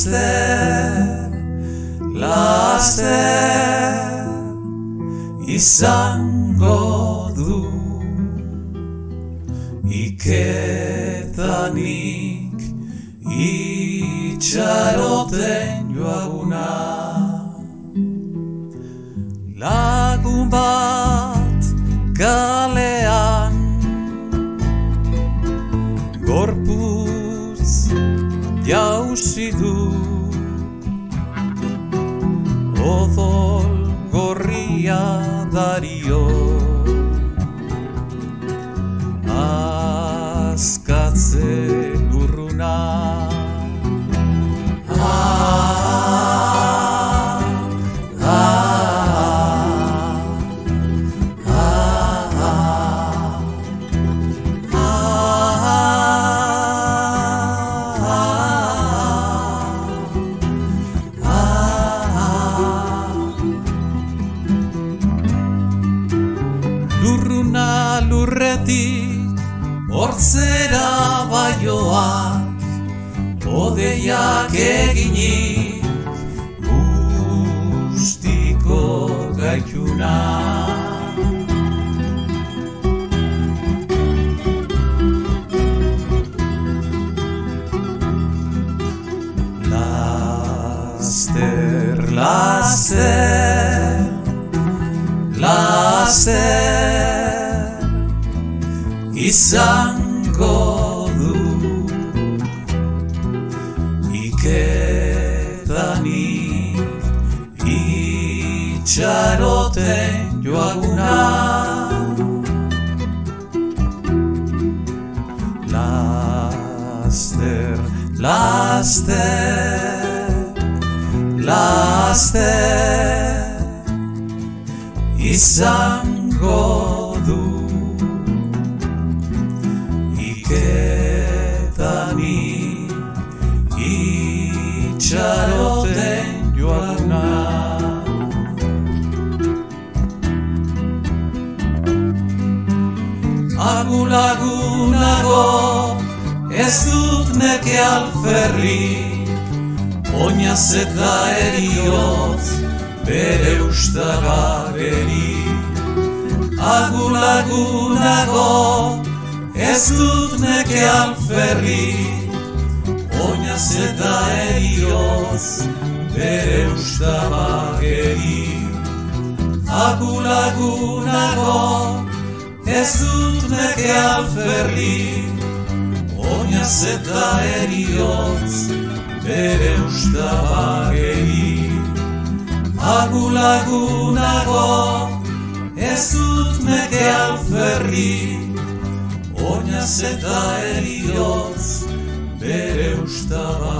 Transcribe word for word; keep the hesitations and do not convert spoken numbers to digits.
laster, laster izango du iketanik itxaroten joaguna. Lagun bat kalean gorputz jausi du, odol gorria dario, askatze lurruna. Lurruna lurretik hortzera baioak, odeiak eginik guztiko gaituna. Laster, laster, laster izango du iketanik itxaroten joaguna. Laster, laster, laster izango du iketanik itxaroten joaguna. Agulagunago ez dut neke alferrik, oinaz eta erioz bere ustagagerik. Agulagunago ez dut neke alferrik, oinaz eta erioz bere ustagagerik. Agulagunago ez dut neke alferrik, oinaz eta erioz bere ustagagerik. Agulagunago ez dut neke alferrik, oinaz eta erioz bere ustagagerik.